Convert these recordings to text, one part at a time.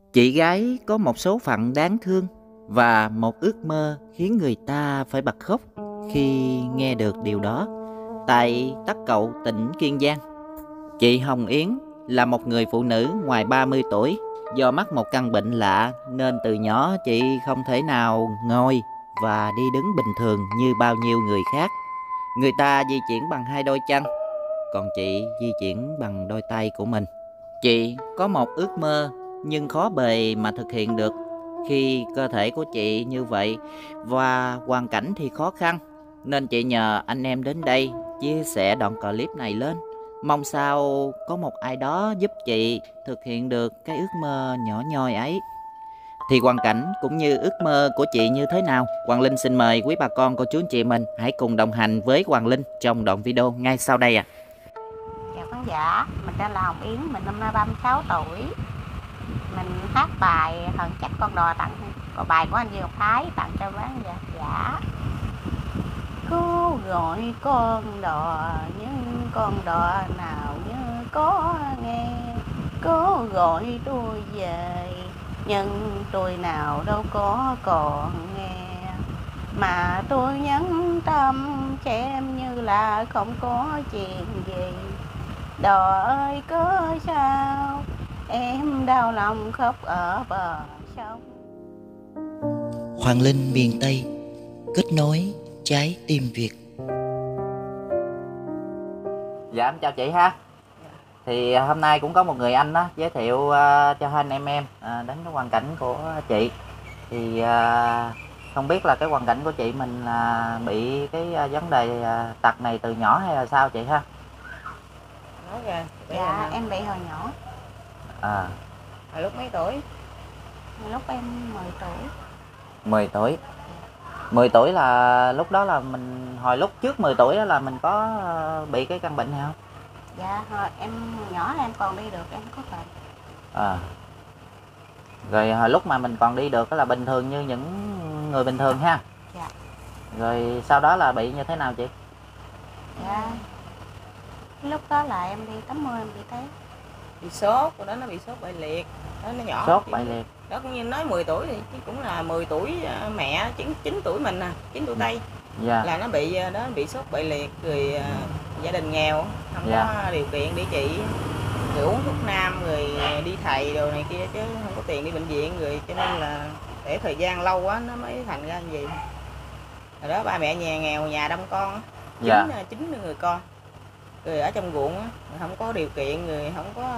Chị gái có một số phận đáng thương và một ước mơ khiến người ta phải bật khóc khi nghe được điều đó. Tại Tắc Cậu, tỉnh Kiên Giang, chị Hồng Yến là một người phụ nữ ngoài 30 tuổi. Do mắc một căn bệnh lạ nên từ nhỏ chị không thể nào ngồi và đi đứng bình thường như bao nhiêu người khác. Người ta di chuyển bằng hai đôi chân, còn chị di chuyển bằng đôi tay của mình. Chị có một ước mơ nhưng khó bề mà thực hiện được khi cơ thể của chị như vậy và hoàn cảnh thì khó khăn, nên chị nhờ anh em đến đây chia sẻ đoạn clip này lên, mong sao có một ai đó giúp chị thực hiện được cái ước mơ nhỏ nhoi ấy. Thì hoàn cảnh cũng như ước mơ của chị như thế nào, Hoàng Linh xin mời quý bà con cô chú anh chị mình hãy cùng đồng hành với Hoàng Linh trong đoạn video ngay sau đây ạ. Chào khán giả, mình tên là Hồng Yến, mình năm nay 36 tuổi. Mình hát bài Hờn Trách Con Đò tặng, có bài của anh Dương Ngọc Thái tặng cho khán giả. Cô gọi con đò nhưng con đò nào như có nghe, cô gọi tôi về nhưng tôi nào đâu có còn nghe, mà tôi nhẫn tâm xem như là không có chuyện gì. Đò ơi cớ sao em đau lòng khóc ở bờ sông. Hoàng Linh miền Tây, kết nối trái tim Việt. Dạ em chào chị ha. Thì hôm nay cũng có một người anh đó giới thiệu cho hai anh em đến cái hoàn cảnh của chị. Thì không biết là cái hoàn cảnh của chị mình bị cái vấn đề tật này từ nhỏ hay là sao chị ha? Nói ra. Dạ em bị hồi nhỏ. Hồi lúc mấy tuổi? Lúc em 10 tuổi. 10 tuổi. 10 tuổi là lúc đó là mình, hồi lúc trước 10 tuổi đó là mình có bị cái căn bệnh này không? Dạ hồi em nhỏ em còn đi được, em có bệnh. Rồi hồi lúc mà mình còn đi được đó là bình thường như những người bình thường ha. Dạ. Rồi sau đó là bị như thế nào chị? Dạ lúc đó là em đi tắm mưa em bị té. Bị sốt, của đó nó bị sốt bại liệt. Đó nó nhỏ. Sốt bại liệt. Đó cũng như nói 10 tuổi thì cũng là 10 tuổi mẹ 9 tuổi mình 9 tuổi Tây. Dạ. Là nó bị sốt bại liệt rồi gia đình nghèo, không có điều kiện để trị. Rồi uống thuốc nam rồi đi thầy đồ này kia chứ không có tiền đi bệnh viện, rồi cho nên là để thời gian lâu quá nó mới thành ra như vậy. Rồi đó ba mẹ nhà nghèo, nhà đông con, chín người con. Rồi ở trong ruộng không có điều kiện, người không có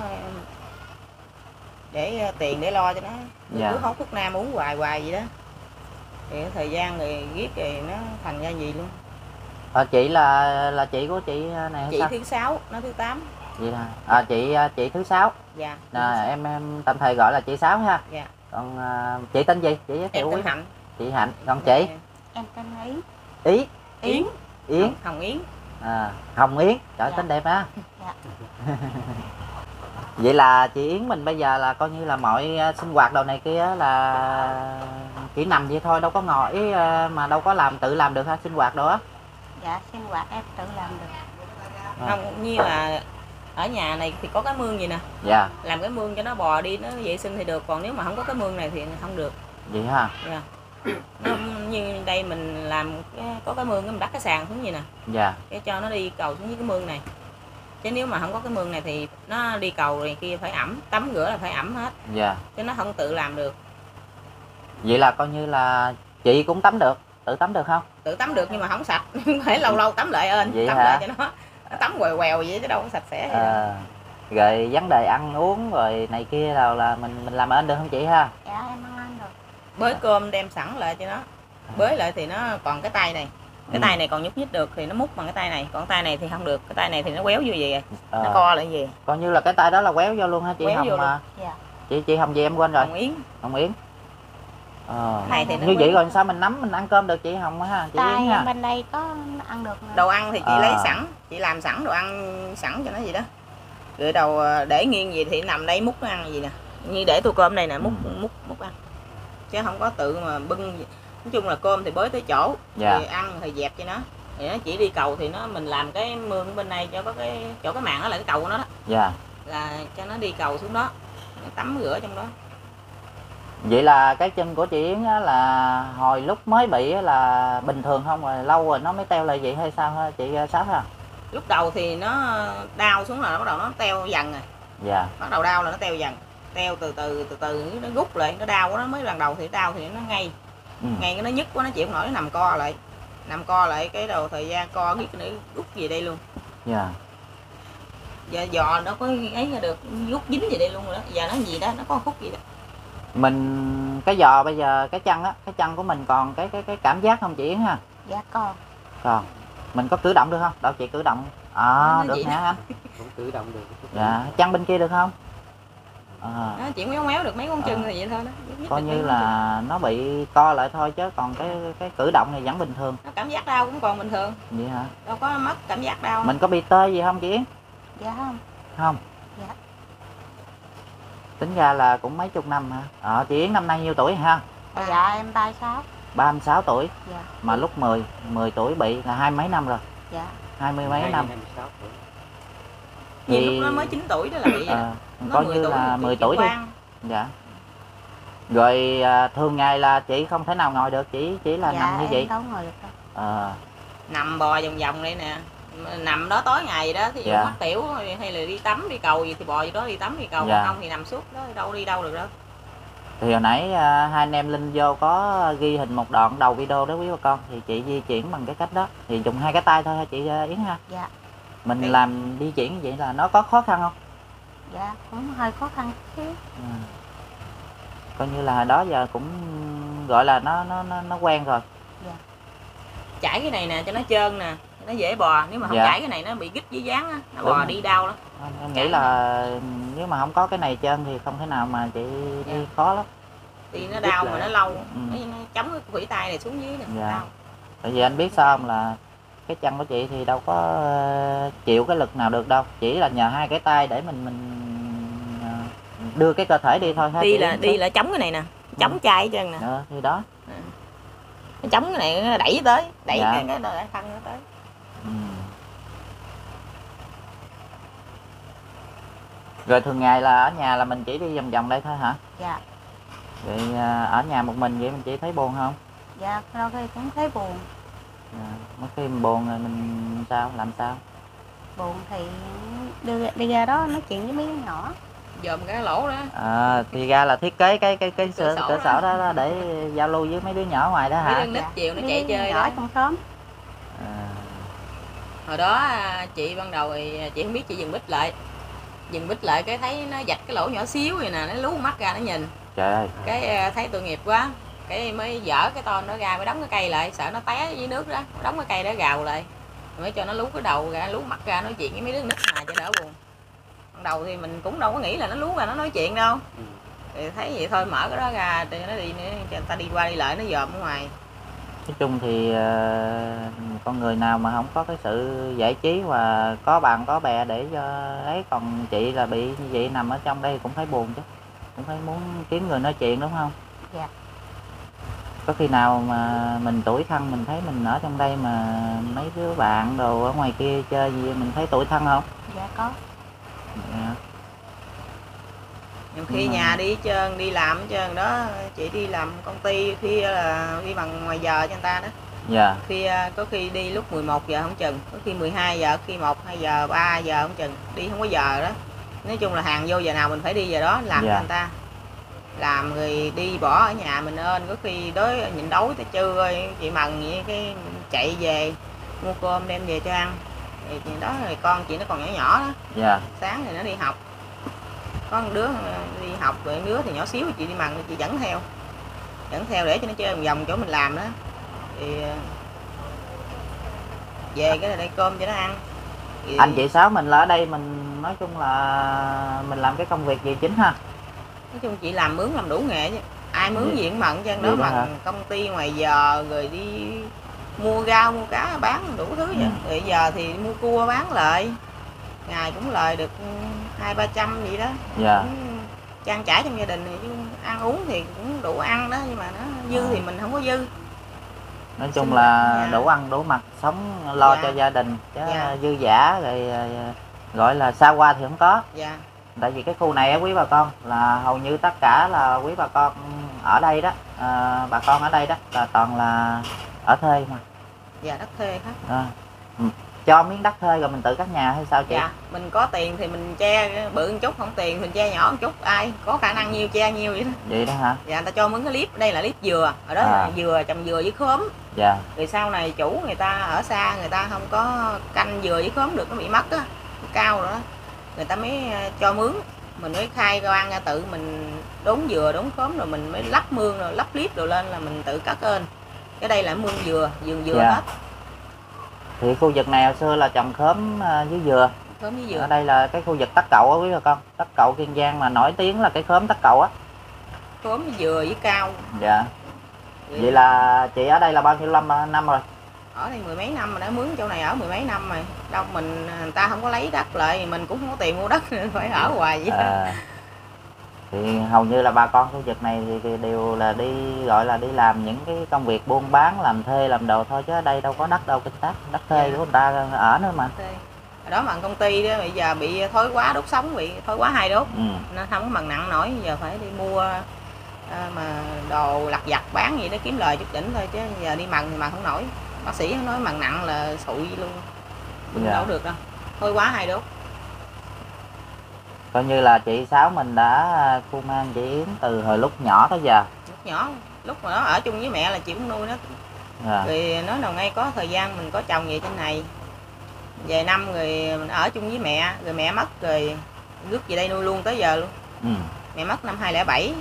để tiền để lo cho nó, cứ hốt thuốc nam uống hoài vậy đó, thì thời gian người ghét thì nó thành ra gì luôn. Chị là chị của chị này hay chị sao? Thứ 6, nó thứ 8. Vậy hả? Chị thứ 6. Dạ. Em tạm thời gọi là chị 6 ha. Dạ. Còn chị tên gì? Chị giới thiệu. Em tên Hạnh. Chị Hạnh. Còn chị? Em tên Yến. Yến. Hồng Yến. Hồng Yến. Trời, tên đẹp ha. Dạ. Vậy là chị Yến mình bây giờ là coi như là mọi sinh hoạt đồ này kia là chỉ nằm vậy thôi, đâu có ngồi mà đâu có tự làm được ha, sinh hoạt đồ á? Dạ sinh hoạt em tự làm được. Không, như là ở nhà này thì có cái mương gì nè. Dạ. Làm cái mương cho nó bò đi, nó vệ sinh thì được, còn nếu mà không có cái mương này thì không được. Vậy ha. Dạ. Nó, như đây mình làm có cái mương, mình bắt cái sàn xuống vậy nè. Dạ. Để cho nó đi cầu xuống với cái mương này. Chứ nếu mà không có cái mương này thì nó đi cầu rồi kia phải ẩm, tắm rửa là phải ẩm hết. Dạ. Chứ nó không tự làm được. Vậy là coi như là chị cũng tắm được, tự tắm được không? Tự tắm được nhưng mà không sạch, phải lâu lâu tắm lại vậy tắm hả? lại cho nó tắm quèo quèo vậy chứ đâu có sạch sẽ. Rồi vấn đề ăn uống rồi này kia là mình làm ơn được không chị ha? Dạ em ăn được. Bới cơm đem sẵn lại cho nó. Bới lại thì nó còn cái tay này. Cái tay này còn nhúc nhích được thì nó múc bằng cái tay này, còn tay này thì không được, cái tay này thì nó quéo vô vậy rồi. Nó co lại gì. Coi như là cái tay đó là quéo vô luôn hả chị? Quéo Hồng vô mà. Dạ. Chị Hồng gì em quên rồi? Hồng Yến. Hồng Yến. Này thì như vậy rồi sao mình nắm mình ăn cơm được chị Hồng ha? Chị tay Yến ha. bên đây có ăn được nữa. Đồ ăn thì chị lấy sẵn, chị làm sẵn đồ ăn sẵn cho nó gì đó. Rồi đầu để nghiêng gì thì nằm đây múc nó ăn gì nè. Như để tô cơm này nè, múc ăn. Chứ không có tự mà bưng. Nói chung là cơm thì bới tới chỗ, thì ăn thì dẹp cho nó. Thì nó chỉ đi cầu thì mình làm cái mương bên này cho có cái chỗ cái màn đó là cái cầu của nó đó. Dạ. Là cho nó đi cầu xuống đó, tắm rửa trong đó. Vậy là cái chân của chị Yến á, là hồi lúc mới bị á, là bình thường không, rồi lâu rồi nó mới teo lại vậy hay sao hả chị Sáu ha? Lúc đầu thì nó đau xuống là nó bắt đầu nó teo dần rồi. Dạ. Bắt đầu đau là nó teo dần, teo từ từ nó rút lại, nó đau nó mới ban đầu thì đau thì nó ngay ngay cái nó nhức quá, nó chịu không nổi, nó nằm co lại cái đầu thời gian co biết nữa rút gì đây luôn. Dạ. Giờ giò nó có ấy là được rút dính gì đây luôn rồi đó. Giờ nó gì đó, nó có khúc gì đó. Mình cái giò bây giờ cái chân của mình còn cái cảm giác không chị Yến ha? Dạ con. Còn mình có cử động được không? Đâu chị cử động. Được nè anh. Cũng cử động được. Dạ, chân bên kia được không? Nó chỉ méo méo được mấy ngón chân thì vậy thôi đó. Coi như là nó bị co lại thôi, chứ còn cái cử động này vẫn bình thường. Nó cảm giác đau cũng còn bình thường. Vậy hả? Đâu có mất cảm giác đau. Mình có bị tê gì không chị Yến? Dạ không. Không. Dạ. Tính ra là cũng mấy chục năm hả? Chị Yến năm nay nhiêu tuổi ha? Dạ em 36. 36 tuổi. Dạ. Mà lúc 10 tuổi bị là 20 mấy năm rồi. Dạ. 20 mấy năm. 26 tuổi. Thì lúc nó mới 9 tuổi đó là bị vậy đó. Coi như là 10 tuổi đi. Dạ. Rồi thường ngày là chị không thể nào ngồi được, chỉ là nằm như vậy. Em đâu ngồi được đâu. Nằm bò vòng vòng đây nè, nằm đó tối ngày đó, thí dụ mắc tiểu hay là đi tắm đi cầu gì thì bò gì đó đi tắm đi cầu, không thì nằm suốt đó, đâu đi đâu được đâu. Thì hồi nãy hai anh em Linh vô có ghi hình một đoạn đầu video đó quý bà con, thì chị di chuyển bằng cái cách đó, thì dùng hai cái tay thôi ha chị Yến ha. Dạ. Mình làm di chuyển như vậy là nó có khó khăn không? Dạ cũng hơi khó khăn chứ. Coi như là đó giờ cũng gọi là nó quen rồi. Dạ. Chải cái này nè cho nó trơn nè, nó dễ bò, nếu mà không chải cái này nó bị gít với dáng á, nó bò đi đau lắm. Em nghĩ là nếu mà không có cái này trơn thì không thể nào mà chị đi khó lắm. Thì nó đau mà nó lâu, nó chống cái khuỷu tay này xuống dưới nè, đau. Tại vì anh biết sao không, là cái chân của chị thì đâu có chịu cái lực nào được đâu, chỉ là nhờ hai cái tay để mình đưa cái cơ thể đi thôi. Đi là chống cái này nè, chống chai chân nè. Thì đó. Nó chống cái này nó đẩy tới, đẩy cái thân nó tới. Rồi thường ngày là ở nhà là mình chỉ đi vòng vòng đây thôi hả? Dạ. Vậy ở nhà một mình vậy mình chỉ thấy buồn không? Dạ, đôi khi cũng thấy buồn. Mỗi khi mình buồn rồi mình làm sao? Buồn thì đi ra đó nói chuyện với mấy đứa nhỏ. Dòm cái lỗ đó. Thì ra là thiết kế cái cửa sổ đó để giao lưu với mấy đứa nhỏ ngoài đó hả? Mấy đứa nít chiều nó chạy chơi nhỏ trong xóm. Hồi đó chị ban đầu thì chị không biết, chị dừng bích lại cái thấy nó vạch cái lỗ nhỏ xíu vậy nè, nó lú mắt ra nó nhìn. Trời ơi. Cái thấy tội nghiệp quá, cái mới dở cái ton nó ra, mới đóng cái cây lại, sợ nó té dưới nước đó, đóng cái cây đó gào lại, mới cho nó lú cái đầu ra, lú mắt ra nói chuyện với mấy đứa nít mà cho đỡ buồn. Ban đầu thì mình cũng đâu có nghĩ là nó lú ra nó nói chuyện đâu. Thì thấy vậy thôi mở cái đó ra cho nó đi, cho người ta đi qua đi lại nó dòm ở ngoài. Nói chung thì con người nào mà không có cái sự giải trí và có bạn có bè để cho ấy, còn chị là bị như vậy nằm ở trong đây cũng thấy buồn chứ, cũng phải muốn kiếm người nói chuyện đúng không? Dạ. Có khi nào mà mình tủi thân, mình thấy mình ở trong đây mà mấy đứa bạn đồ ở ngoài kia chơi gì mình thấy tủi thân không? Dạ có. Nhiều khi nhà đi trơn, đi làm hết trơn đó, chị đi làm công ty khi là đi bằng ngoài giờ cho người ta đó. Dạ. Khi có khi đi lúc 11 giờ không chừng, có khi 12 giờ, khi 1, 2 giờ, 3 giờ không chừng, đi không có giờ đó. Nói chung là hàng vô giờ nào mình phải đi giờ đó làm cho người ta. Làm người đi bỏ ở nhà mình ơn, có khi nhìn đói tới trưa ơi, chị Mần vậy cái chạy về mua cơm đem về cho ăn. Thì đó rồi con chị nó còn nhỏ nhỏ đó. Dạ. Sáng thì nó đi học. Có một đứa đi học rồi, một đứa thì nhỏ xíu, chị đi Mần chị dẫn theo để cho nó chơi vòng vòng chỗ mình làm đó. Thì về cái là đây cơm cho nó ăn. Thì anh chị Sáu mình là ở đây mình nói chung là mình làm cái công việc gì chính ha? nói chung chị làm mướn làm đủ nghề chứ, ai mướn gì cũng Mần chứ, đó Mần công ty ngoài giờ rồi đi mua rau mua cá bán đủ thứ vậy. Rồi giờ thì mua cua bán lại, ngày cũng lời được 200-300 vậy đó. Dạ. Trang trải trong gia đình thì ăn uống thì cũng đủ ăn đó, nhưng mà nó dư thì mình không có dư. Nói chung là đủ ăn đủ mặc, sống lo cho gia đình chứ dư dả rồi gọi là xa qua thì không có. Dạ. Tại vì cái khu này á quý bà con là hầu như tất cả là quý bà con ở đây đó, bà con ở đây đó là toàn là ở thuê mà. Dạ đất thuê hết. Cho miếng đất thuê rồi mình tự cắt nhà hay sao chị? Dạ, mình có tiền thì mình che bự một chút, không tiền thì mình che nhỏ một chút, ai có khả năng nhiêu che nhiêu vậy đó. Vậy đó hả? Dạ, người ta cho mướn cái clip, đây là clip dừa, ở đó là dừa, trồng dừa với khóm. Dạ. Rồi sau này chủ người ta ở xa, người ta không có canh dừa với khóm được, nó bị mất á, cao rồi đó, người ta mới cho mướn. Mình mới khai quan ra tự mình đốn dừa, đốn khóm rồi mình mới lắp mương rồi lắp clip rồi lên là mình tự cắt lên. Cái đây là mương dừa, vườn dừa hết. Thì khu vực này hồi xưa là trồng khóm với dừa. Khóm với dừa. Ở đây là cái khu vực Tắc Cậu á quý bà con. Tắc Cậu Kiên Giang mà nổi tiếng là cái khóm Tắc Cậu á. Khóm với dừa với cao. Dạ. Vậy là chị ở đây là bao nhiêu năm rồi? Ở đây mười mấy năm rồi, đã mướn chỗ này ở mười mấy năm rồi. Đâu mình người ta không có lấy đất lại, mình cũng không có tiền mua đất nên phải ở hoài vậy. Thì hầu như là bà con khu vực này thì đều là đi gọi là đi làm những cái công việc buôn bán, làm thuê làm đồ thôi, chứ ở đây đâu có đất đâu kinh tác, đất thuê của người ta ở nữa mà. Ở đó mà công ty đó bây giờ bị thối quá đốt sống, bị thối quá 2 đốt, nên không có bằng nặng nổi, giờ phải đi mua mà đồ lặt vặt bán gì đó kiếm lời chút đỉnh thôi, chứ giờ đi mần thì mần không nổi. Bác sĩ nói mần nặng là sụi luôn, mình đâu được đâu, thối quá 2 đốt. Coi như là chị Sáu mình đã cu mang chị Yến từ hồi lúc nhỏ tới giờ. Lúc nhỏ, lúc mà nó ở chung với mẹ là chị cũng nuôi nó. Rồi nói nào ngay có thời gian mình có chồng vậy trên này, vài năm rồi mình ở chung với mẹ, rồi mẹ mất rồi rước về đây nuôi luôn tới giờ luôn. Mẹ mất năm 2007.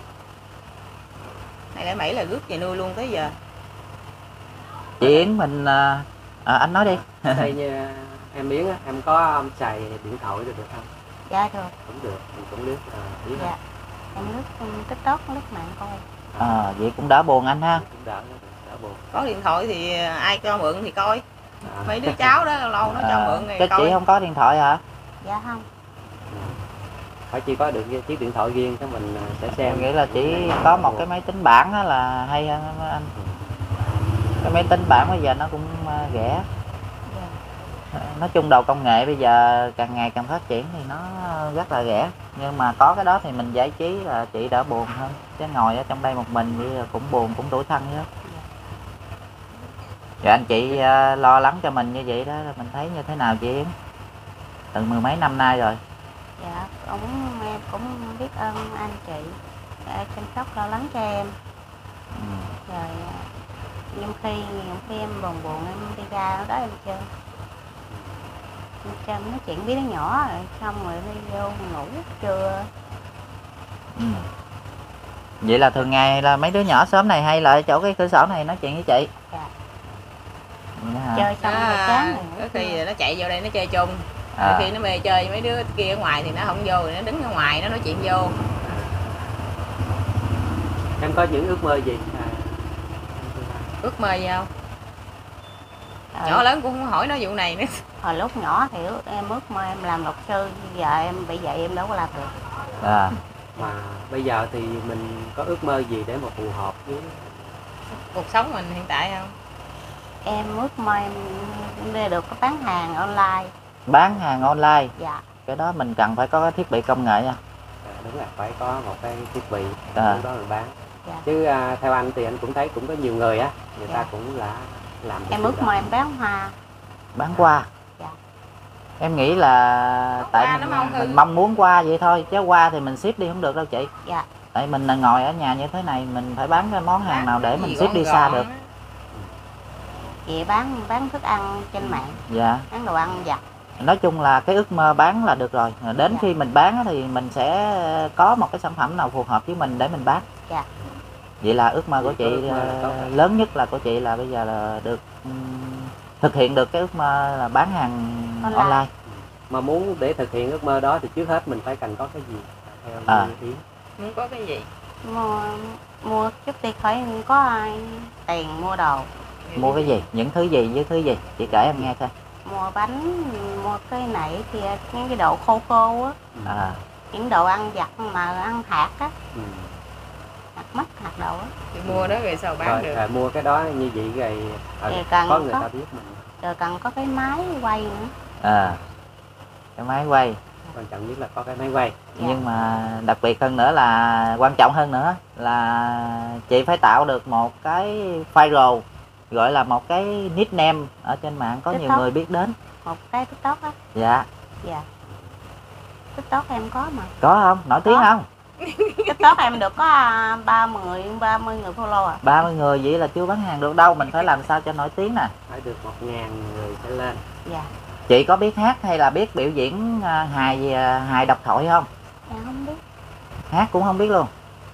2007 là rước về nuôi luôn tới giờ. Chị Yến mình anh nói đi. Đây như em Yến á, em có xài điện thoại được không? Dạ được. Cũng được, mình cũng lướt Yến. Dạ. Em lướt TikTok, lướt mạng coi. Vậy cũng đỡ buồn anh ha. Cũng đỡ buồn. Có điện thoại thì ai cho mượn thì coi. Mấy đứa cháu đó lâu lâu nó cho mượn thì coi. Chị không có điện thoại hả? Dạ không. Phải chỉ có được chiếc điện thoại riêng cho mình sẽ xem. Em nghĩ là chỉ có một cái máy tính bảng đó là hay hơn anh. Cái máy tính bảng bây giờ nó cũng rẻ. Nói chung đầu công nghệ bây giờ càng ngày càng phát triển thì nó rất là rẻ, nhưng mà có cái đó thì mình giải trí là chị đỡ buồn hơn, chứ ngồi ở trong đây một mình thì cũng buồn, cũng tủi thân nữa. Rồi anh chị lo lắng cho mình như vậy đó, mình thấy như thế nào chị Yến? Từ mười mấy năm nay rồi. Dạ, em cũng biết ơn anh chị chăm sóc lo lắng cho em. Rồi nhiều khi em buồn em đi ra đó em chơi. Em nói chuyện với đứa nhỏ rồi xong rồi đi vô ngủ trưa. Vậy là thường ngày là mấy đứa nhỏ xóm này hay lại chỗ cái cửa sổ này nói chuyện với chị? Dạ. Chơi xong rồi chán rồi. Có khi nó chạy vô đây nó chơi chung. Khi nó mê chơi mấy đứa kia ở ngoài thì nó không vô, nó đứng ở ngoài nó nói chuyện vô. Em có những ước mơ gì? Ước mơ gì không? Nhỏ lớn cũng không hỏi nó vụ này nữa. Hồi lúc nhỏ thì em ước mơ em làm luật sư, giờ em bị vậy em đâu có làm được. Mà bây giờ thì mình có ước mơ gì để mà phù hợp với cuộc sống mình hiện tại không? Em ước mơ em được có bán hàng online. Bán hàng online? Dạ. Cái đó mình cần phải có cái thiết bị công nghệ nha. Đúng là phải có một cái thiết bị đó mình bán. Dạ. Chứ theo anh thì anh cũng thấy cũng có nhiều người á, người ta cũng là làm em ước mơ em bán hoa. Bán hoa? Dạ. Em nghĩ là tại mình mong muốn hoa vậy thôi, chứ hoa thì mình ship đi không được đâu chị. Dạ. Tại mình là ngồi ở nhà như thế này, mình phải bán cái món hàng nào để mình ship đi xa được. Chị bán thức ăn trên mạng. Dạ. Bán đồ ăn vặt. Nói chung là cái ước mơ bán là được rồi. Đến khi mình bán thì mình sẽ có một cái sản phẩm nào phù hợp với mình để mình bán. Dạ. Vậy là ước mơ của chị lớn nhất là của chị là bây giờ là được thực hiện được cái ước mơ là bán hàng online. Mà muốn để thực hiện ước mơ đó thì trước hết mình phải cần có cái gì? Muốn có cái gì? Mua chút đi khỏi có tiền mua đồ. Mua cái gì? Những thứ gì với thứ gì? Chị kể em nghe thôi. Mua bánh, mua cái này kia, những cái đồ khô khô á. Những đồ ăn vặt mà ăn hạt á. Hạt mắc, hạt đồ á. Thì mua đó rồi sao bán được? Rồi mua cái đó như vậy rồi có người ta biết mình. Rồi cần có cái máy quay nữa. Cái máy quay. quan trọng nhất là có cái máy quay. Nhưng mà đặc biệt hơn nữa là quan trọng hơn nữa là chị phải tạo được một cái viral, gọi là một cái nickname ở trên mạng có nhiều người biết đến. Một cái TikTok á. Dạ. Dạ. TikTok em có mà. Có không? Nổi tiếng không? TikTok em được có 30 người follow à. 30 người vậy là chưa bán hàng được đâu, mình phải làm sao cho nổi tiếng nè. Phải được 1.000 người trở lên. Dạ. Chị có biết hát hay là biết biểu diễn hài độc thoại không? Em không biết. Hát cũng không biết luôn.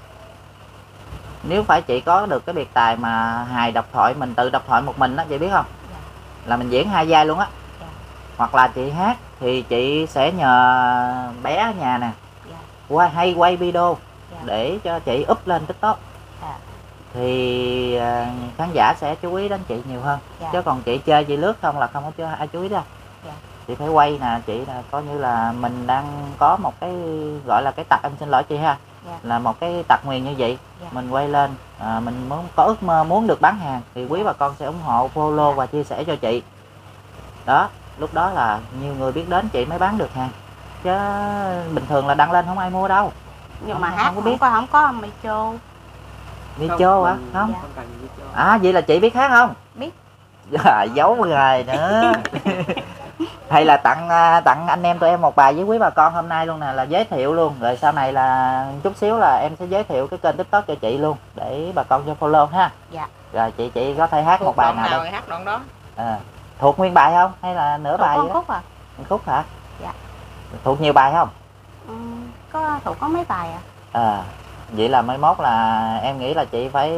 Nếu phải chị có được cái biệt tài mà hài độc thoại, mình tự độc thoại một mình đó, chị biết không? Dạ. Là mình diễn 2 vai luôn á. Dạ. Hoặc là chị hát thì chị sẽ nhờ bé ở nhà nè, dạ. quay video dạ. để cho chị up lên TikTok. Dạ. Thì khán giả sẽ chú ý đến chị nhiều hơn. Dạ. Chứ còn chị chơi chị lướt không là không có ai chú ý đâu. Dạ. Chị phải quay nè, chị là coi như là mình đang có một cái gọi là cái tật, em xin lỗi chị ha. Dạ. Là một cái tật nguyền như vậy. Dạ. Mình quay lên, mình muốn có ước mơ muốn được bán hàng thì quý bà con sẽ ủng hộ, follow và chia sẻ cho chị. Đó, lúc đó là nhiều người biết đến chị mới bán được hàng. Chứ bình thường là đăng lên không ai mua đâu. Nhưng không, mà hát không có biết. không có micro. Micro hả? Không. Dạ. Cần micro. À vậy là chị biết hát không? Biết. Giấu người nữa. Hay là tặng anh em tụi em một bài với quý bà con hôm nay luôn nè, là giới thiệu luôn, rồi sau này là chút xíu là em sẽ giới thiệu cái kênh TikTok cho chị luôn để bà con cho follow ha. Dạ. Rồi chị có thể hát Thuộc một bài đoạn nào đây? hát đoạn đó. Thuộc nguyên bài không hay là nửa bài Thuộc vậy con khúc à? Một khúc hả? Dạ. Thuộc nhiều bài không? Thuộc có mấy bài à? Vậy là mai mốt là em nghĩ là chị phải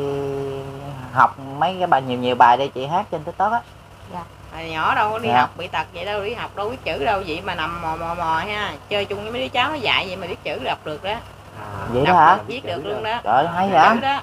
học mấy cái bài nhiều bài để chị hát trên TikTok á. Dạ. Hồi nhỏ đâu có đi Dạ. học bị tật vậy đâu, đi học đâu biết chữ đâu, vậy mà nằm mò ha, chơi chung với mấy đứa cháu nó dạy vậy mà biết chữ đọc được đó. Vậy đó Đọc hả? được, viết được luôn đó. Trời hay Chữ vậy? đó.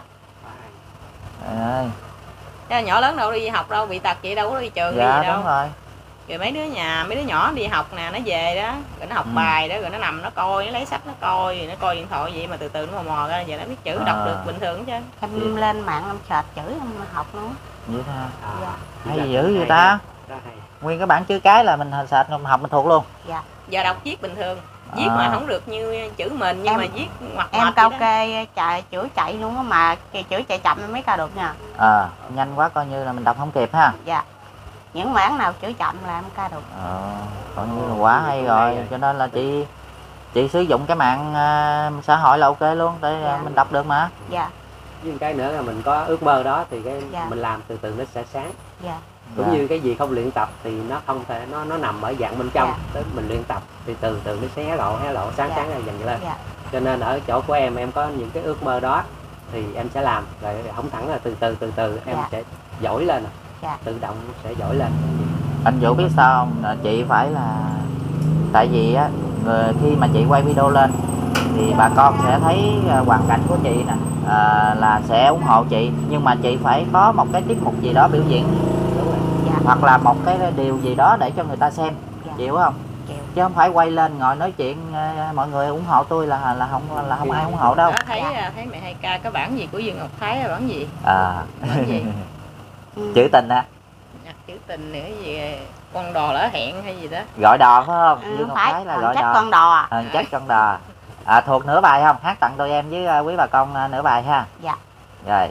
Ơi. Chứ nhỏ lớn đâu đi học đâu, bị tật vậy đâu có đi trường Dạ gì đâu. đúng rồi. Rồi mấy đứa nhỏ đi học nè, nó về đó, rồi nó học bài đó, rồi nó nằm nó coi, nó lấy sách nó coi, rồi nó coi điện thoại vậy mà từ từ nó mò ra, giờ nó biết chữ đọc được bình thường chứ. Em lên mạng em search chữ em học nữa. Vậy ha. Dạ. Hay dữ vậy ta? Nguyên cái bảng chữ cái là mình sạch mình học mình thuộc luôn. Dạ. Giờ đọc viết bình thường, viết mà không được như chữ mình, nhưng mà viết ngoặt Em ngoặt cao vậy đó. kê chữ chạy luôn á, mà chữ chạy chậm em mới cao được nha. Nhanh quá coi như là mình đọc không kịp ha. Dạ. Những mảng nào chữ chậm là em ca được. Coi như là quá hay rồi, cho nên là chị sử dụng cái mạng xã hội là ok luôn để Dạ. mình đọc được mà. Dạ. Với cái nữa là mình có ước mơ đó thì cái Dạ. mình làm từ từ nó sẽ sáng. Dạ. Cũng như cái gì không luyện tập thì nó không thể, nó nằm ở dạng bên trong. Dạ. Tới mình luyện tập thì từ từ nó sẽ hé lộ sáng Dạ. sáng ra dần lên. Dạ. Cho nên ở chỗ của em có những cái ước mơ đó thì em sẽ làm, rồi không thẳng là từ từ em Dạ. sẽ giỏi lên. Dạ. Tự động sẽ giỏi lên. Anh Vũ biết sao không? Là chị phải là, tại vì á khi mà chị quay video lên thì bà con sẽ thấy hoàn cảnh của chị nè, là sẽ ủng hộ chị, nhưng mà chị phải có một cái tiết mục gì đó biểu diễn. Dạ. Hoặc là một cái điều gì đó để cho người ta xem. Dạ. Chịu không? Chịu. Chứ không phải quay lên ngồi nói chuyện mọi người ủng hộ tôi là không ai ủng hộ đâu. Đó, thấy mẹ hai ca cái bản gì của Dương Ngọc Thái là bản gì? Bản gì? Chữ tình à? Chữ tình nữa gì, con đò lỡ hẹn hay gì đó. Gọi đò phải không? Dương Ngọc Phải, Thái là gọi chắc đò. con đò à. Chắc con đò. Thuộc nửa bài không? Hát tặng tụi em với quý bà con nửa bài ha. Dạ. Rồi.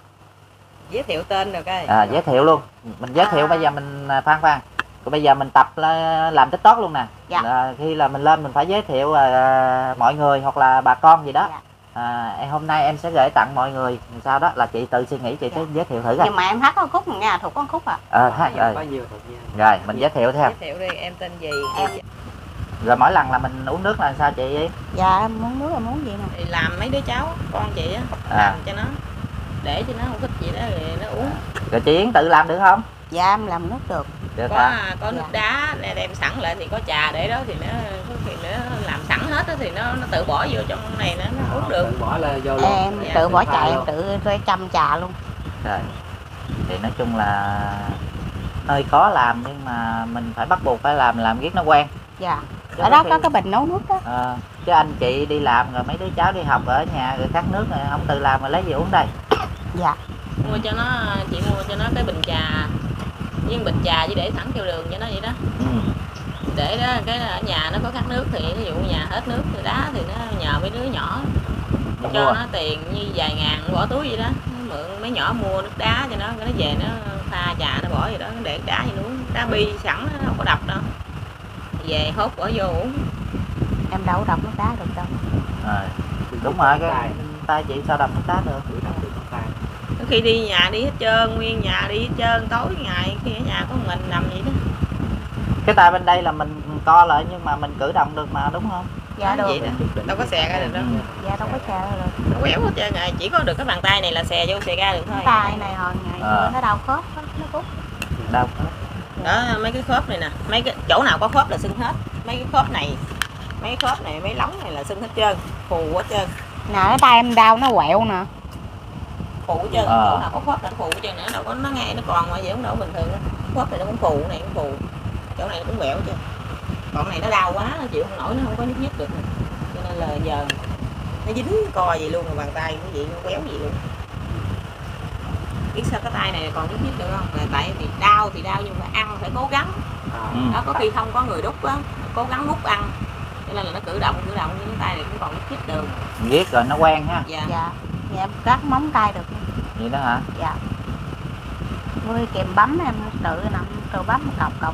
Giới thiệu tên được coi. Giới thiệu luôn. Mình giới thiệu bây giờ mình khoan. Rồi bây giờ mình tập làm TikTok luôn nè. Dạ. Khi là mình lên mình phải giới thiệu mọi người hoặc là bà con gì đó. Dạ. Hôm nay em sẽ gửi tặng mọi người, sau đó là chị tự suy nghĩ chị sẽ giới thiệu thử coi. Nhưng mà em hát con khúc nha, thuộc con khúc à. Hát rồi. Có nhiều thuộc nha. Rồi mình giới thiệu theo. Giới thiệu đi, em tên gì? Rồi mỗi lần là mình uống nước là sao chị? Dạ em muốn nước em muốn gì nè. Thì làm mấy đứa cháu con chị á, làm cho nó, để cho nó không thích gì đó rồi nó uống. Rồi chị Yến tự làm được không? Dạ em làm nước được. Được Có nước đá đem sẵn lại, thì có trà để đó thì nó làm sẵn hết đó, thì nó tự bỏ vô trong này nó uống được. Tự bỏ lên vô luôn. Em tự bỏ trà, em tự chăm trà luôn. Rồi. Thì nói chung là hơi khó làm, nhưng mà mình phải bắt buộc phải làm riết nó quen. Dạ. Ở đó có cái bình nấu nước đó. Chứ anh chị đi làm rồi mấy đứa cháu đi học ở nhà rồi khát nước rồi không tự làm rồi lấy gì uống đây. Dạ. Mua cho nó, chị mua cho nó cái bình trà với bịch trà, với để sẵn theo đường cho nó vậy đó. để đó cái ở nhà nó có khát nước thì ví dụ nhà hết nước thì đá thì nó nhờ mấy đứa nhỏ cho nó tiền như vài ngàn bỏ túi vậy đó, nó mượn mấy nhỏ mua nước đá cho nó về nó pha trà nó bỏ vậy đó, nó để đá gì uống, đá bi sẵn nó không có độc đâu, về hốt bỏ vô uống. Em đâu đập nước đá được đâu. Đúng rồi, cái tay chị sao đập nước đá được. Khi đi nhà đi hết trơn, nguyên nhà đi hết trơn, tối ngày khi ở nhà có mình nằm vậy đó. Cái tay bên đây là mình co lại nhưng mà mình cử động được mà, đúng không? Dạ được. Vậy đó. Đâu có xè ra được đâu. Dạ đâu có xè ra được. Nó quéo hết trơn rồi, chỉ có được cái bàn tay này là xè vô xè ra được thôi. Cái tay này hồi ngày nó đau khớp nó cút. Đau. Đó, mấy cái khớp này nè, mấy cái chỗ nào có khớp là sưng hết. Mấy cái khớp này, mấy lóng này là sưng hết trơn, phù hết trơn. Nè cái tay em đau nó quẹo nè. Phù hết trơn, chỗ nào có khớp là nó phù hết trơn nữa, đâu có nó nghe nó còn mà vậy cũng đâu bình thường. Khớp này nó cũng phù, này cũng phù. Chỗ này nó cũng quẹo chứ. Còn này nó đau quá, nó chịu không nổi, nó không có nhúc nhích được. Cho nên là giờ nó dính co gì luôn, rồi bàn tay cái gì nó quéo gì luôn. Biết sao cái tay này còn nhúc nhích được không? Là tại thì đau nhưng mà ăn phải cố gắng. Đó, có khi không có người đút á, cố gắng múc ăn. Cho nên là nó cử động nhưng cái tay này cũng còn nhúc nhích được. Biết rồi nó quen ha. Dạ. Dạ em cắt móng tay được. Vậy đó hả? Dạ. Với kèm bấm em tự nằm tự bấm cọc.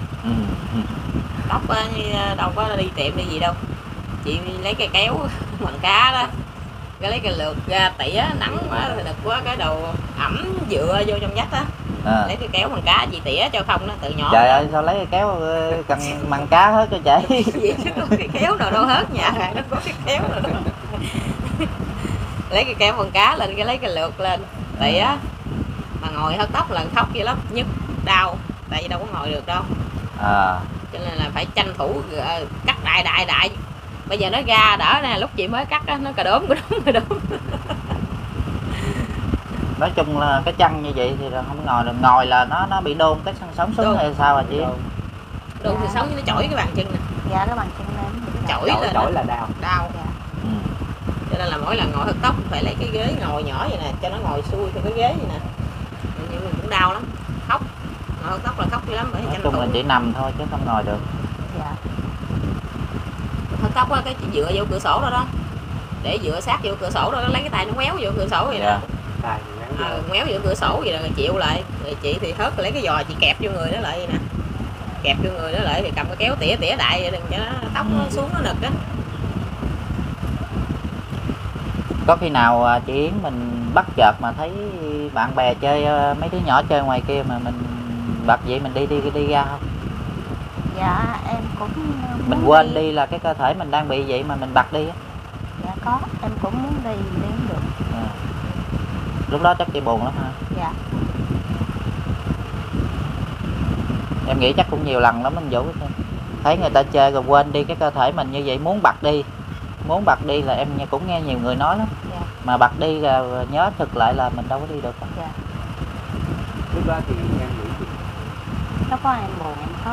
Tóc đâu có đi tiệm đi gì đâu, chị lấy cây kéo bằng cá đó, cái lấy cái lược ra tỉa, nắng quá đực quá cái đầu ẩm dựa vô trong vách á, lấy cái kéo bằng cá chị tỉa cho không đó, từ nhỏ. Trời ơi sao lấy cái kéo cần bằng cá hết cho chị. Gì chứ có cái kéo nào đâu hết, nhà này nó có cái kéo nào đâu. Lấy cái kéo bằng cá lên, cái lấy cái lược lên tỉa, mà ngồi hớt tóc lần khóc kia lắm, nhức đau, tại vì đâu có ngồi được đâu. Cho nên là phải tranh thủ cắt đại. Bây giờ nó ra đỡ nè, lúc chị mới cắt á, nó cà đốm. Nói chung là cái chân như vậy thì là không ngồi được, ngồi là nó bị đôn cái xương sống xuống hay sao hả chị? Đôn thì sống nó chổi cái bàn chân nè. Dạ cái bàn chân lên. Chổi là đau. Dạ. Cho nên là mỗi lần ngồi hớt tóc phải lấy cái ghế ngồi nhỏ vậy nè, cho nó ngồi xuôi theo cái ghế vậy nè. Nhưng mình cũng đau lắm, khóc. Ngồi hớt tóc là khóc dữ lắm, bởi nói chung là chỉ nằm thôi chứ không ngồi được. Dạ. Hớt tóc á, cái chị dựa vô cửa sổ đó đó, để dựa sát vô cửa sổ đó, lấy cái tay nó méo vô cửa sổ vậy đó. Méo vô cửa sổ vậy là chịu lại, rồi chị thì hớt lấy cái giò chị kẹp vô người nó lại vậy nè, kẹp vô người nó lại thì cầm cái kéo tỉa đại vậy đừng cho nó tóc nó xuống nó nực á. Có khi nào chị Yến mình bắt chợt mà thấy bạn bè chơi mấy đứa nhỏ chơi ngoài kia mà mình bật vậy mình đi ra không? Dạ em cũng mình quên đi là cái cơ thể mình đang bị vậy mà mình bật đi á. Dạ có, em cũng muốn đi được. Lúc đó chắc chị buồn lắm hả? Dạ. Em nghĩ chắc cũng nhiều lần lắm anh Vũ. Thấy người ta chơi rồi quên đi cái cơ thể mình như vậy, muốn bật đi là em cũng nghe nhiều người nói lắm. Dạ. Mà bật đi là nhớ thực lại là mình đâu có đi được. Dạ. Lúc đó thì em nghĩ gì? Lúc đó em buồn em khóc.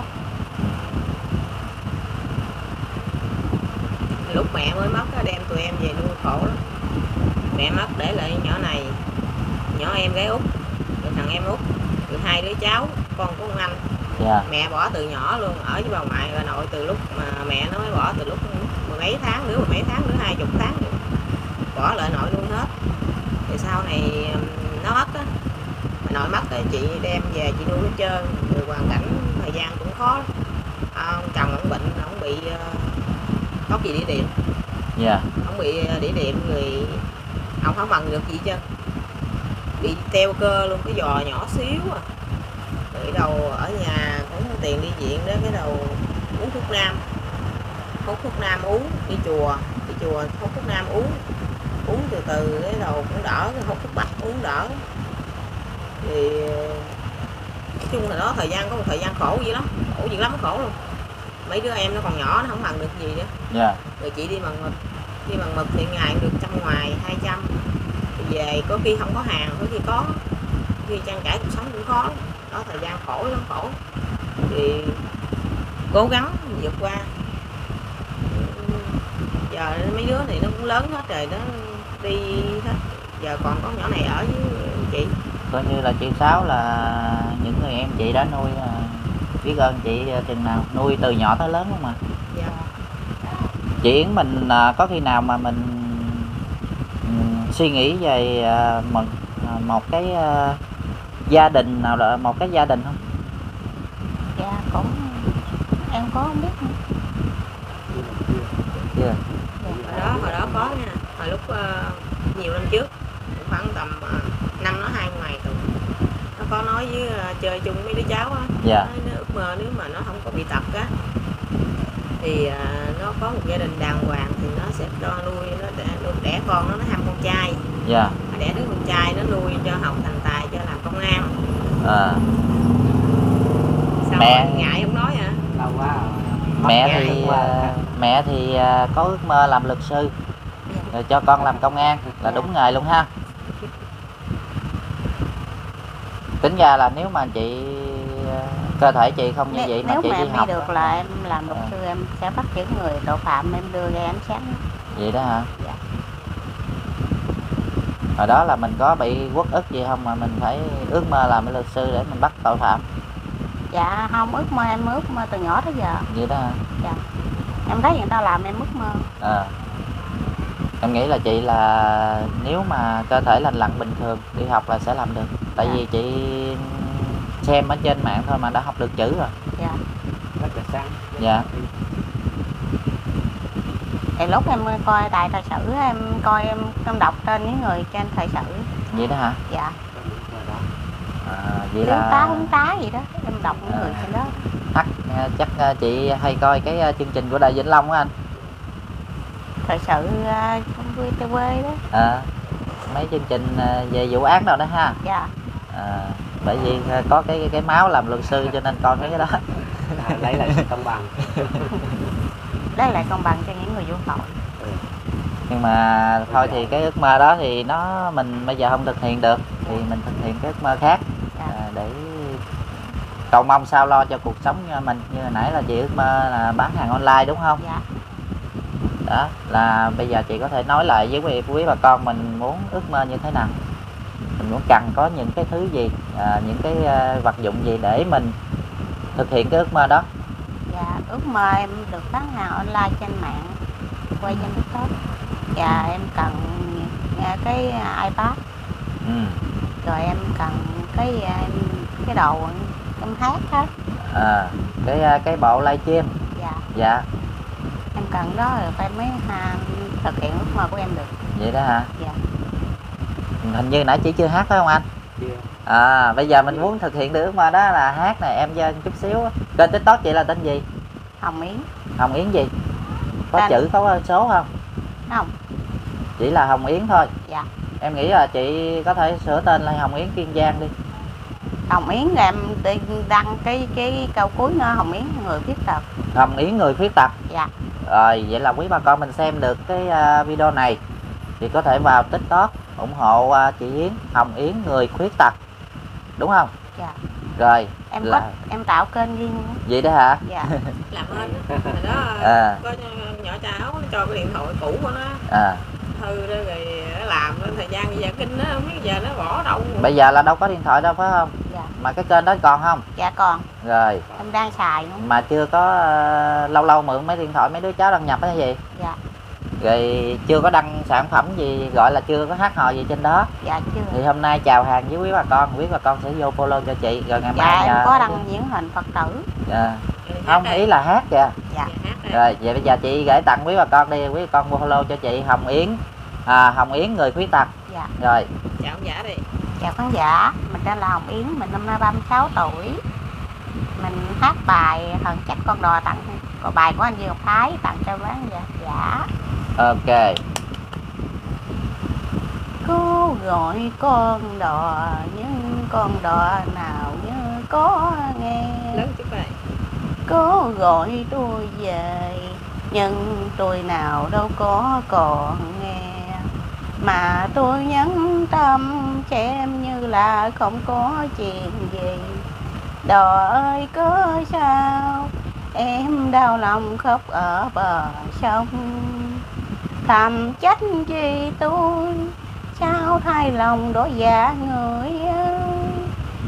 Lúc mẹ mới mất đem tụi em về nuôi khổ lắm. Mẹ mất để lại nhỏ này, nhỏ em gái út, rồi thằng em út, rồi 2 đứa cháu, con của ông anh. Mẹ bỏ từ nhỏ luôn, ở với bà ngoại bà nội từ lúc mà mẹ nó mới bỏ, từ lúc mười mấy tháng, đứa 20 tháng rồi. Bỏ lại nội luôn hết. Rồi sau này nó mất á, bà nội mất rồi chị đem về chị nuôi hết trơn. Rồi hoàn cảnh thời gian cũng khó lắm. Ông chồng ông bệnh, ông bị có gì đĩa điện. Ông bị đĩa điện rồi ông không bằng được gì chứ, bị teo cơ luôn, cái giò nhỏ xíu à. Rồi đầu ở nhà cũng có tiền đi viện đó, cái đầu uống thuốc nam, hút thuốc nam uống, đi chùa hút thuốc nam uống từ từ cái đầu cũng đỡ, cái hút thuốc bắc uống đỡ. Thì nói chung là đó thời gian có một thời gian khổ dữ lắm, khổ luôn. Mấy đứa em nó còn nhỏ nó không bằng được gì nữa. Rồi chị đi bằng mực thì ngày được 100 ngoài 200. Thì về có khi không có hàng, có khi có, khi trang trải cuộc sống cũng khó. Đó thời gian khổ lắm, khổ. Thì cố gắng vượt qua. Giờ mấy đứa này nó cũng lớn hết rồi, nó đi hết. Giờ còn có nhỏ này ở với chị. Coi như là chị Sáu là những người em chị đã nuôi biết ơn chị chừng nào, nuôi từ nhỏ tới lớn luôn mà. Dạ. Chị Yến mình có khi nào mà mình suy nghĩ về một cái gia đình nào đó, một cái gia đình không? Dạ cũng em có không biết nữa. Chưa. Hồi đó có nha, hồi lúc nhiều năm trước, khoảng tầm năm nó 2 ngày tụi nó có nói với chơi chung mấy đứa cháu á. Dạ. Nói nó ước mơ nếu mà nó không có bị tật á thì nó có một gia đình đàng hoàng thì nó sẽ cho nuôi, nó đẻ con nó ham con trai. Dạ. Đẻ đứa con trai nó nuôi cho học thành tài, cho làm công an. Sao Mẹ ngại không nói hả? Lâu quá mẹ thì có ước mơ làm luật sư, rồi cho con làm công an là đúng nghề luôn ha. Tính ra là nếu mà chị cơ thể chị không như vậy mà nếu chị mà đi em học được là em làm luật sư, em sẽ bắt giữ người tội phạm, em đưa ra ánh sáng. vậy đó hả? Dạ. Hồi đó là mình có bị uất ức gì không mà mình phải ước mơ làm luật sư để mình bắt tội phạm? Dạ không, ước mơ em ước mơ từ nhỏ tới giờ. Vậy đó hả? Dạ. Em thấy người ta làm em ước mơ. Em nghĩ là chị là nếu mà cơ thể lành lặn bình thường đi học là sẽ làm được. Tại vì chị xem ở trên mạng thôi mà đã học được chữ rồi. Dạ. Rất là sáng. Dạ. Thì lúc em coi đài thời sự, em coi em đọc tên những người trên thời sự. Vậy đó hả? Dạ. Vậy Thiếu là tá huấn tá gì đó, em đọc những người trên đó. chắc chị hay coi cái chương trình của Đài Vĩnh Long á anh. Thời sự VTV đó. Mấy chương trình về vụ án đâu đó ha. Dạ. Bởi vì có cái máu làm luật sư cho nên coi mấy cái đó. Lấy lại sự công bằng. Lấy lại công bằng cho những người vô tội. Nhưng mà thôi thì cái ước mơ đó thì mình bây giờ không thực hiện được thì mình thực hiện cái ước mơ khác. Để cầu mong sao lo cho cuộc sống mình. Như hồi nãy là chị ước mơ là bán hàng online đúng không? Dạ. Đó là bây giờ chị có thể nói lại với quý bà con mình muốn ước mơ như thế nào, mình muốn cần có những cái thứ gì, những cái vật dụng gì để mình thực hiện cái ước mơ đó. Dạ, ước mơ em được bán hàng online trên mạng, quay trên TikTok. Và em cần cái iPad. Rồi em cần cái đồ em hát hết. Cái bộ livestream. Dạ. Dạ. Em cần đó rồi phải mới thực hiện ước mơ của em được. Vậy đó hả? Dạ. Hình như nãy chị chưa hát phải không anh? Chưa. Bây giờ mình muốn thực hiện được ước mơ đó là hát nè, em cho chút xíu. Kênh TikTok chị là tên gì? Hồng Yến. Hồng Yến gì? Có chữ có số không? Không. Chỉ là Hồng Yến thôi. Dạ. Em nghĩ là chị có thể sửa tên là Hồng Yến Kiên Giang đi. Hồng Yến là em đăng cái câu cuối nữa, Hồng Yến người khuyết tật. Hồng Yến người khuyết tật. Dạ. Rồi vậy là quý bà con mình xem được cái video này thì có thể vào TikTok ủng hộ chị Yến, Hồng Yến người khuyết tật, đúng không? Dạ. Rồi em tạo kênh riêng. Vậy đó hả? Dạ. Làm ơn đó. Có nhỏ cháu nó cho cái điện thoại cũ của nó. Thư đó rồi nó làm thời gian bây giờ kinh nó không biết giờ nó bỏ đâu. Bây giờ là đâu có điện thoại đâu phải không? Dạ. Mà cái kênh đó còn không? Dạ còn. Rồi. Em đang xài nữa. Mà chưa có lâu lâu mượn mấy điện thoại mấy đứa cháu đăng nhập hay gì? Dạ. Rồi chưa có đăng sản phẩm gì, gọi là chưa có hát hò gì trên đó. Dạ chưa. Thì hôm nay chào hàng với quý bà con sẽ vô follow cho chị rồi ngày mai. Dạ em có đăng diễn hình Phật tử. Dạ. Không, ý là hát kìa. Dạ. Rồi vậy bây giờ chị gửi tặng quý bà con đi, quý bà con follow cho chị Hồng Yến, Hồng Yến người khuyết tật. Dạ. Rồi. Chào khán giả đi. Chào khán giả, mình tên là Hồng Yến, mình năm nay 36 tuổi. Mình hát bài Thần Trách Con Đò tặng, còn bài của anh Dương Ngọc Thái tặng cho bán giả. Ok. Cô gọi con đò, nhưng con đò nào như có nghe. Lớn chút này. Cô gọi tôi về, nhưng tôi nào đâu có còn nghe. Mà tôi nhẫn tâm xem như là không có chuyện gì. Đò ơi có sao em đau lòng khóc ở bờ sông. Thầm trách gì tôi sao thay lòng đổ dạ người ơi.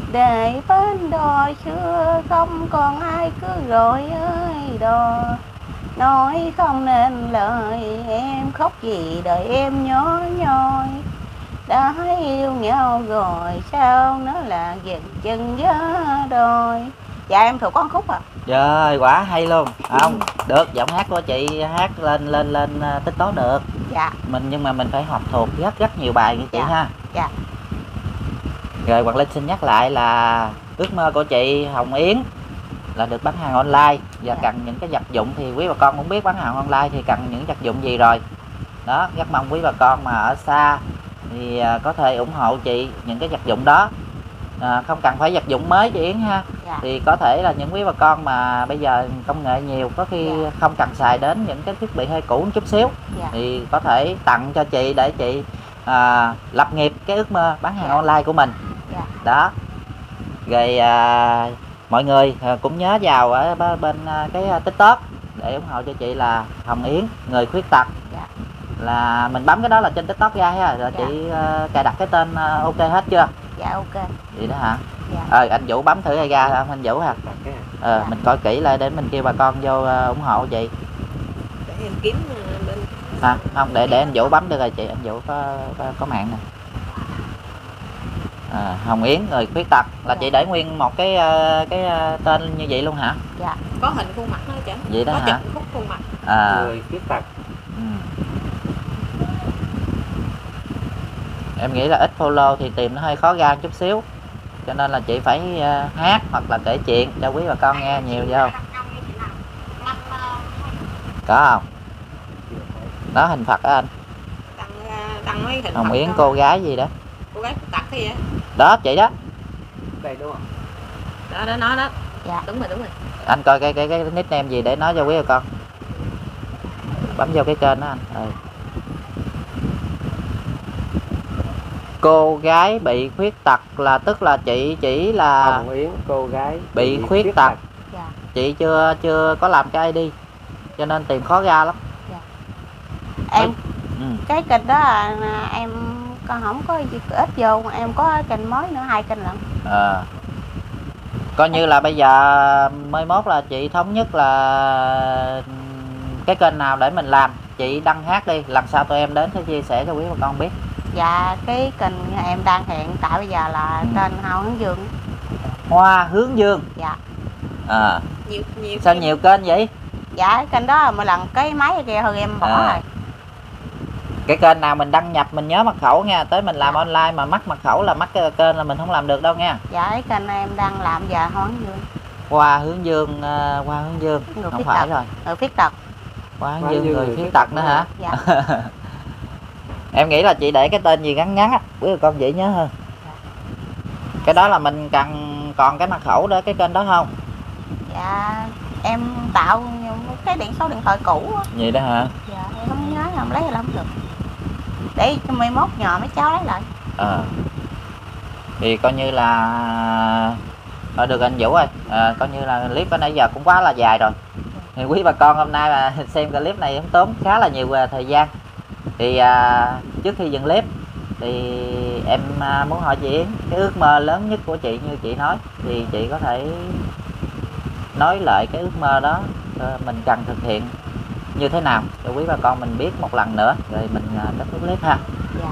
để bến đò xưa không còn ai cứ gọi ơi đò, nói không nên lời em khóc gì đời em nhỏ nhoi, đã yêu nhau rồi sao nó là dừng chân gió đôi. Dạ em thuộc con khúc à. Trời, quá hay luôn. Không được, giọng hát của chị hát lên tích tố được. Dạ. Nhưng mà mình phải học thuộc rất nhiều bài như chị dạ. ha. Dạ. Rồi Hoàng Linh xin nhắc lại là ước mơ của chị Hồng Yến là được bán hàng online và cần những cái vật dụng, thì quý bà con cũng biết bán hàng online thì cần những vật dụng gì rồi. Đó, rất mong quý bà con mà ở xa thì có thể ủng hộ chị những cái vật dụng đó. Không cần phải vật dụng mới chị Yến ha. Thì có thể là những quý bà con mà bây giờ công nghệ nhiều, có khi không cần xài đến những cái thiết bị hơi cũ một chút xíu, thì có thể tặng cho chị để chị lập nghiệp cái ước mơ bán hàng online của mình. Đó. Rồi mọi người cũng nhớ vào ở bên cái TikTok để ủng hộ cho chị là Hồng Yến người khuyết tật. Là mình bấm cái đó là trên TikTok ra ha, rồi chị cài đặt cái tên ok hết chưa? Dạ ok. Vậy đó hả? Dạ. Anh Vũ bấm thử ra không anh Vũ hả? Mình coi kỹ lại để mình kêu bà con vô ủng hộ chị. Để em kiếm bên không, để anh Vũ bấm được rồi chị, anh Vũ có mạng nè. Hồng Yến người khuyết tật là chị để nguyên một cái tên như vậy luôn hả? Dạ. Có hình khuôn mặt nữa chứ. Vậy đó có hả? Khúc khuôn mặt. Người khuyết tật. Em nghĩ là ít follow thì tìm nó hơi khó ra chút xíu, cho nên là chị phải hát hoặc là kể chuyện cho quý bà con nghe nhiều vô. Có không? Đó hình Phật đó anh. Đăng mấy hình Hồng Yến cô gái gì đó? Cô gái tật hay vậy? Đó chị đó. Đây đúng không? Đó nó đó. Dạ. Đúng rồi. Anh coi cái nickname gì để nói cho quý bà con. Bấm vô cái kênh đó anh. Cô gái bị khuyết tật là tức là chị chỉ là Hồng Yến cô gái bị khuyết tật. Chị chưa có làm cái ID cho nên tìm khó ra lắm. Em cái kênh đó là em con không có ít vô, em có kênh mới nữa, 2 kênh lận. Coi như là bây giờ mới mốt là chị thống nhất là cái kênh nào để mình làm, chị đăng hát đi, lần sau tụi em đến sẽ chia sẻ cho quý bà con biết. Dạ, cái kênh em đang hiện tại bây giờ là tên Hoa Hướng Dương. Hoa Hướng Dương. Dạ. Nhiều sao nhiều kênh vậy? Dạ, cái kênh đó một lần cái máy kia thôi em bỏ rồi. Cái kênh nào mình đăng nhập mình nhớ mật khẩu nha, tới mình làm online mà mắc mật khẩu là mắc cái kênh là mình không làm được đâu nha. Dạ, cái kênh em đang làm giờ Hoa Hướng Dương. Hoa Hướng Dương, Hoa Hướng Dương người không phải rồi. Người khuyết tật. Hoa Hướng Dương người khuyết tật nữa hả? Dạ. Em nghĩ là chị để cái tên gì ngắn ngắn á, quý bà con dễ nhớ hơn. Cái đó là mình còn cái mật khẩu đó, cái kênh đó không? Dạ, em tạo cái số điện thoại cũ á. Vậy đó hả? Dạ, em không nhớ, không lấy là không được. Để cho 11 nhỏ mấy cháu lấy lại. Thì coi như là được anh Vũ ơi, coi như là clip ở nãy giờ cũng quá là dài rồi. Thì quý bà con hôm nay mà xem clip này cũng tốn khá là nhiều thời gian. Thì trước khi dừng clip thì em muốn hỏi chị Yến, cái ước mơ lớn nhất của chị như chị nói thì chị có thể nói lại cái ước mơ đó mình cần thực hiện như thế nào cho quý bà con mình biết một lần nữa rồi mình kết thúc clip ha. Dạ.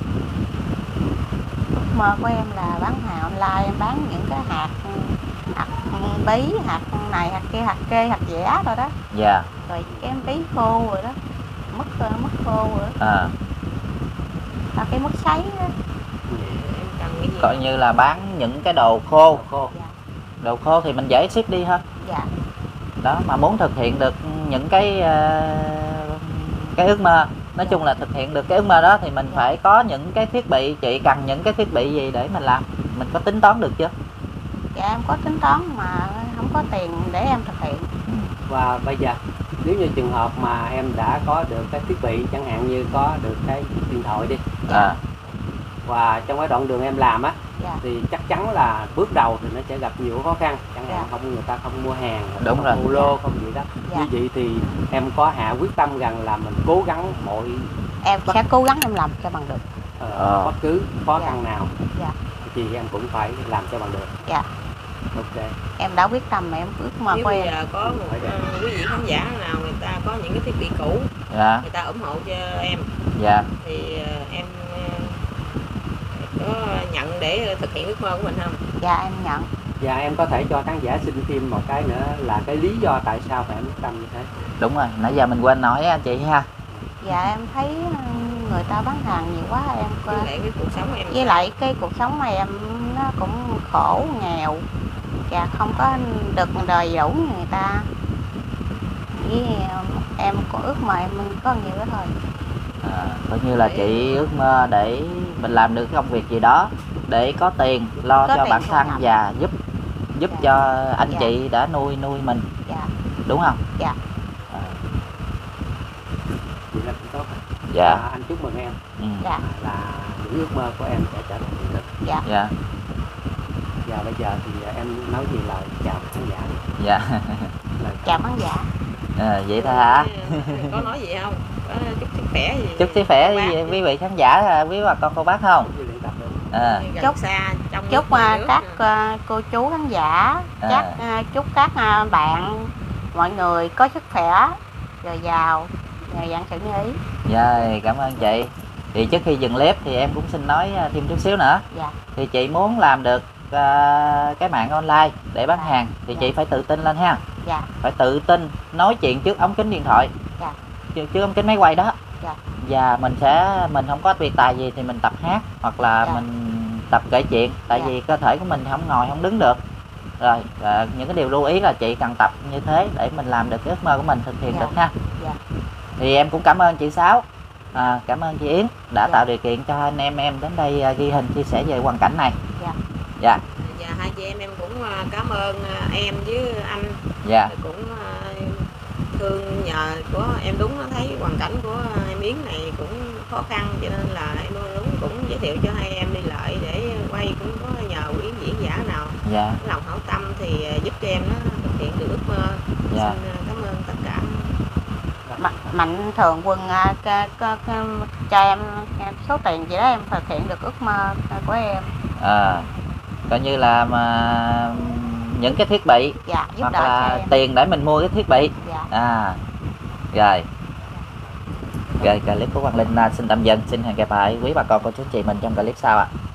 Ước mơ của em là bán hàng online, em bán những cái hạt bí, hạt này, hạt kia, hạt kê, hạt dẻ rồi đó. Dạ. Rồi cái bí khô rồi đó, mứt khô rồi đó. Cái mứt sấy đó. Coi như là bán những cái đồ khô. Dạ. Đồ khô thì mình dễ ship đi hơn. Dạ. Đó, mà muốn thực hiện được những cái ước mơ, nói chung là thực hiện được cái ước mơ đó thì mình phải có những cái thiết bị. Chị cần những cái thiết bị gì để mình làm, mình có tính toán được chưa? Dạ em có tính toán mà không có tiền để em thực hiện. Và bây giờ nếu như trường hợp mà em đã có được cái thiết bị, chẳng hạn như có được cái điện thoại đi, và trong cái đoạn đường em làm á, thì chắc chắn là bước đầu thì nó sẽ gặp nhiều khó khăn, chẳng hạn không, người ta không mua hàng, đúng rồi, mua lô không gì đó. Như vậy thì em có hạ quyết tâm rằng là mình cố gắng em sẽ cố gắng em làm cho bằng được bất cứ khó khăn nào. Dạ. gì em cũng phải làm cho bằng được. Dạ. Ok. Em đã quyết tâm mà em ước mơ Nếu của bây em. giờ có một quý vị khán giả nào người ta có những cái thiết bị cũ, Dạ. người ta ủng hộ cho em, Dạ. thì em có nhận để thực hiện ước mơ của mình không? Dạ em nhận. Và em có thể cho khán giả xin thêm một cái nữa là cái lý do tại sao phải em quyết tâm như thế. Đúng rồi, nãy giờ mình quên nói á chị ha. Dạ em thấy người ta bán hàng nhiều quá em Với lại cái cuộc sống em, với lại cái cuộc sống mà em nó cũng khổ nghèo và không có được đầy đủ như người ta, với em có ước mơ em có nhiều đó thôi. Coi như là chị ước mơ để mình làm được công việc gì đó để có tiền lo Có cho tiền bản thu thân nhập. và giúp Dạ. cho anh Dạ. chị đã nuôi mình, Dạ. đúng không? Dạ. Vậy là cũng tốt. Dạ. Anh chúc mừng em. Dạ. Là những ước mơ của em sẽ trở thành hiện thực. Dạ. Dạ. Và bây giờ thì em nói gì lời chào khán giả đi. Dạ. Lời Chào khán giả. Vậy thôi hả? có nói gì không? Có chúc sức khỏe gì? Chúc sức khỏe với quý vị khán giả, quý bà con cô bác không? như luyện tập được. Gần Chúc- xa trong Chúc nước, ngoài nước. các cô chú khán giả, chúc các bạn mọi người có sức khỏe dồi dào, nhờ dạng sự như ý. Dạ, cảm ơn chị. Thì trước khi dừng clip thì em cũng xin nói thêm chút xíu nữa. Dạ. Thì chị muốn làm được cái mạng online để bán hàng thì chị phải tự tin lên ha. Dạ. Phải tự tin nói chuyện trước ống kính điện thoại. Dạ. Trước ống kính máy quay đó. Dạ. Và mình không có biệt tài gì thì mình tập hát hoặc là Dạ. mình tập kể chuyện, tại Dạ. vì cơ thể của mình không ngồi không đứng được. Rồi những cái điều lưu ý là chị cần tập như thế để mình làm được cái ước mơ của mình thực hiện Dạ. được ha. Dạ. Thì em cũng cảm ơn chị Sáu, cảm ơn chị Yến đã Dạ. tạo điều kiện cho anh em đến đây ghi hình chia sẻ về hoàn cảnh này. Dạ. Dạ. Và hai chị em cũng cảm ơn em với anh. Dạ. Cũng thương nhờ của em Đúng nó thấy hoàn cảnh của em Yến này cũng khó khăn, cho nên là em Đúng cũng giới thiệu cho hai em đi lại để quay, cũng có nhờ Yến diễn giả nào Dạ. lòng hảo tâm thì giúp cho em nó thực hiện được ước mơ. Dạ. Xin cảm ơn tất cả. Mạnh Thường Quân cho em số tiền gì đó em thực hiện được ước mơ của em. Coi như là những cái thiết bị Dạ, giúp hoặc đỡ cho là em. tiền để mình mua cái thiết bị. Dạ. Rồi. Rồi clip của Quang Linh xin tạm dừng, xin hẹn gặp lại quý bà con cô chú chị mình trong clip sau ạ.